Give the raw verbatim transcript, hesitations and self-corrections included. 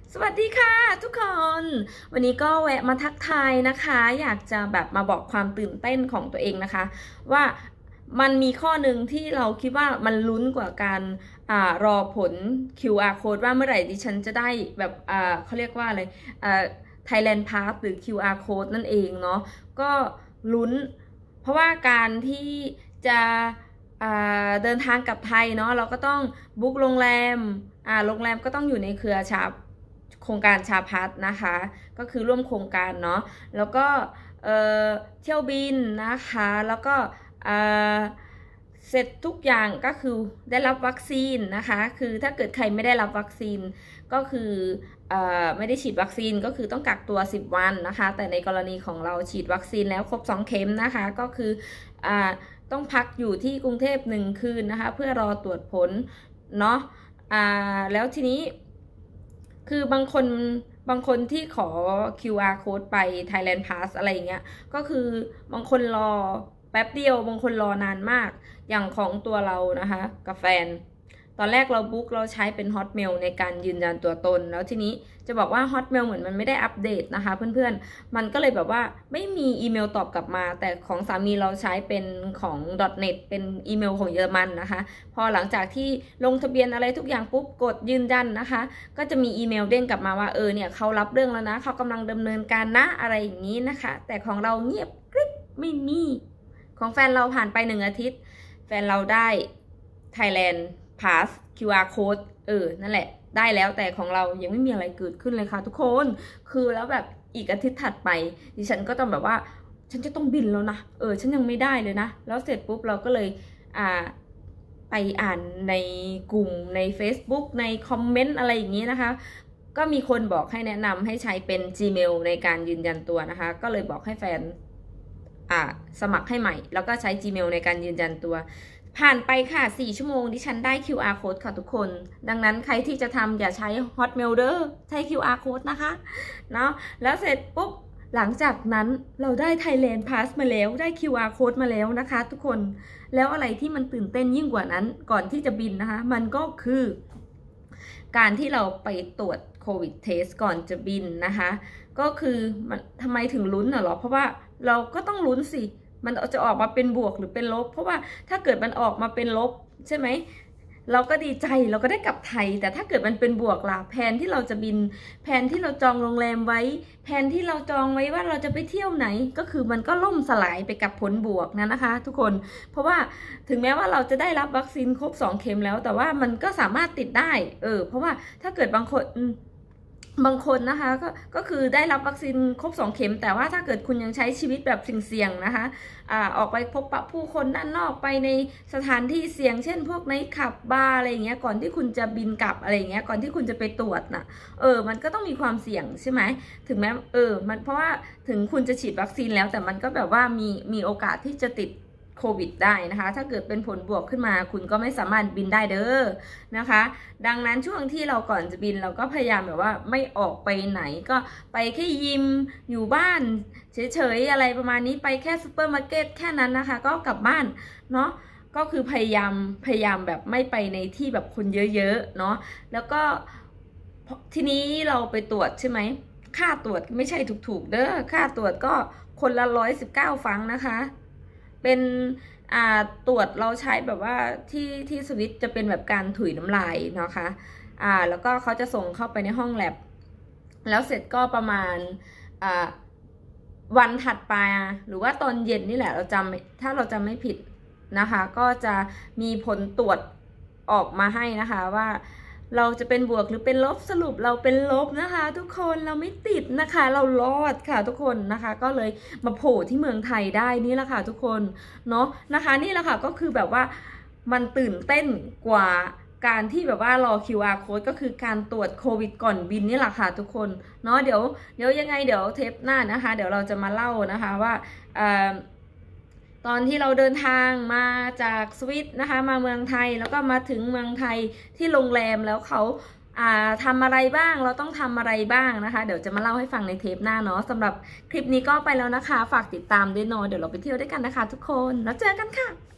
สวัสดีค่ะทุกคน วันนี้ก็แวะมาทักทายนะคะ อยากจะแบบมาบอกความตื่นเต้นของตัวเองนะคะว่ามันมีข้อหนึ่งที่เราคิดว่ามันลุ้นกว่าการอ่ารอผล คิว อาร์ code ว่าเมื่อไหร่ดิฉันจะได้แบบอ่าเขาเรียกว่าอะไรอ่า Thailand Pass หรือ คิว อาร์ code นั่นเองเนาะก็ลุ้นเพราะว่าการที่จะเดินทางกลับไทยเนาะเราก็ต้องบุ๊กโรงแรมอ่าโรงแรมก็ต้องอยู่ในเครือชาโครงการชาพัฒนะคะก็คือร่วมโครงการเนาะแล้วก็เเที่ยวบินนะคะแล้วก็เสร็จทุกอย่างก็คือได้รับวัคซีนนะคะคือถ้าเกิดใครไม่ได้รับวัคซีนก็คือเอ่อไม่ได้ฉีดวัคซีนก็คือต้องกักตัวสิบวันนะคะแต่ในกรณีของเราฉีดวัคซีนแล้วครบสองเข็มนะคะก็คืออ่าต้องพักอยู่ที่กรุงเทพหนึ่งคืนนะคะเพื่อรอตรวจผลเนาะอ่าแล้วทีนี้คือบางคนบางคนที่ขอ คิว อาร์ code ไป Thailand Pass อะไรอย่างเงี้ยก็คือบางคนรอแป๊บเดียวบางคนรอนานมากอย่างของตัวเรานะคะกับแฟนตอนแรกเราบุ๊กเราใช้เป็น Hotmail ในการยืนยันตัวตนแล้วทีนี้จะบอกว่า Hotmail เหมือนมันไม่ได้อัปเดตนะคะเพื่อนๆมันก็เลยแบบว่าไม่มีอีเมลตอบกลับมาแต่ของสามีเราใช้เป็นของ .net เป็นอีเมลของเยอรมันนะคะพอหลังจากที่ลงทะเบียนอะไรทุกอย่างปุ๊บกดยืนยันนะคะก็จะมีอีเมลเด้งกลับมาว่าเออเนี่ยเขารับเรื่องแล้วนะเขากำลังดำเนินการนะอะไรอย่างนี้นะคะแต่ของเราเงียบกริบไม่มีของแฟนเราผ่านไปหนึ่งอาทิตย์แฟนเราได้ Thailand Pass คิว อาร์ code เออนั่นแหละได้แล้วแต่ของเรายังไม่มีอะไรเกิดขึ้นเลยค่ะทุกคนคือแล้วแบบอีกอาทิตย์ถัดไปดิฉันก็ต้องแบบว่าฉันจะต้องบินแล้วนะเออฉันยังไม่ได้เลยนะแล้วเสร็จปุ๊บเราก็เลยอ่าไปอ่านในกลุ่มใน Facebook ในคอมเมนต์อะไรอย่างนี้นะคะก็มีคนบอกให้แนะนำให้ใช้เป็น Gmail ในการยืนยันตัวนะคะก็เลยบอกให้แฟนอ่าสมัครให้ใหม่แล้วก็ใช้ Gmail ในการยืนยันตัวผ่านไปค่ะสี่ชั่วโมงดิฉันได้ คิว อาร์ code ค่ะทุกคนดังนั้นใครที่จะทำอย่าใช้ Hotmail เด้อใช้ คิว อาร์ code นะคะเนาะแล้วเสร็จปุ๊บหลังจากนั้นเราได้ Thailand Pass มาแล้วได้ คิว อาร์ code มาแล้วนะคะทุกคนแล้วอะไรที่มันตื่นเต้นยิ่งกว่านั้นก่อนที่จะบินนะคะมันก็คือการที่เราไปตรวจโควิดเทสก่อนจะบินนะคะก็คือมันทำไมถึงลุ้นน่ะหรอเพราะว่าเราก็ต้องลุ้นสิมันจะออกมาเป็นบวกหรือเป็นลบเพราะว่าถ้าเกิดมันออกมาเป็นลบใช่ไหมเราก็ดีใจเราก็ได้กลับไทยแต่ถ้าเกิดมันเป็นบวกล่ะแผนที่เราจะบินแผนที่เราจองโรงแรมไว้แผนที่เราจองไว้ว่าเราจะไปเที่ยวไหนก็คือมันก็ล่มสลายไปกับผลบวกนะนะคะทุกคนเพราะว่าถึงแม้ว่าเราจะได้รับวัคซีนครบสองเข็มแล้วแต่ว่ามันก็สามารถติดได้เออเพราะว่าถ้าเกิดบางคนบางคนนะคะก็ก็คือได้รับวัคซีนครบสองเข็มแต่ว่าถ้าเกิดคุณยังใช้ชีวิตแบบเสี่ยงๆนะคะอ่าออกไปพบปะผู้คนด้านนอกไปในสถานที่เสี่ยงเช่นพวกในขับบาร์อะไรอย่างเงี้ยก่อนที่คุณจะบินกลับอะไรอย่างเงี้ยก่อนที่คุณจะไปตรวจนะเออมันก็ต้องมีความเสี่ยงใช่ไหมถึงแม้เออมันเพราะว่าถึงคุณจะฉีดวัคซีนแล้วแต่มันก็แบบว่ามีมีโอกาสที่จะติดโควิดได้นะคะถ้าเกิดเป็นผลบวกขึ้นมาคุณก็ไม่สามารถบินได้เด้อนะคะดังนั้นช่วงที่เราก่อนจะบินเราก็พยายามแบบว่าไม่ออกไปไหนก็ไปแค่ยิมอยู่บ้านเฉยๆอะไรประมาณนี้ไปแค่ซูเปอร์มาร์เก็ตแค่นั้นนะคะก็กลับบ้านเนาะก็คือพยายามพยายามแบบไม่ไปในที่แบบคนเยอะๆเนาะแล้วก็ทีนี้เราไปตรวจใช่ไหมค่าตรวจไม่ใช่ถูกๆเด้อค่าตรวจก็คนละร้อยสิบเก้าฟังนะคะเป็นอ่าตรวจเราใช้แบบว่าที่ที่สวิตจะเป็นแบบการถุยน้ำลายนะคะอ่าแล้วก็เขาจะส่งเข้าไปในห้องแลบแล้วเสร็จก็ประมาณอ่าวันถัดไปหรือว่าตอนเย็นนี่แหละเราจำถ้าเราจำไม่ผิดนะคะก็จะมีผลตรวจออกมาให้นะคะว่าเราจะเป็นบวกหรือเป็นลบสรุปเราเป็นลบนะคะทุกคนเราไม่ติดนะคะเรารอดค่ะทุกคนนะคะก็เลยมาโผล่ที่เมืองไทยได้นี่แหละค่ะทุกคนเนาะนะคะนี่แหละค่ะก็คือแบบว่ามันตื่นเต้นกว่าการที่แบบว่ารอ คิว อาร์ code ก็คือการตรวจโควิดก่อนบินนี่แหละค่ะทุกคนเนาะเดี๋ยวเดี๋ยวยังไงเดี๋ยวเทปหน้านะคะเดี๋ยวเราจะมาเล่านะคะว่าตอนที่เราเดินทางมาจากสวิตนะคะมาเมืองไทยแล้วก็มาถึงเมืองไทยที่โรงแรมแล้วเขาอ่าทำอะไรบ้างเราต้องทำอะไรบ้างนะคะเดี๋ยวจะมาเล่าให้ฟังในเทปหน้าเนาะสำหรับคลิปนี้ก็ไปแล้วนะคะฝากติดตามด้วยเนาะเดี๋ยวเราไปเที่ยวด้วยกันนะคะทุกคนแล้วเจอกันค่ะ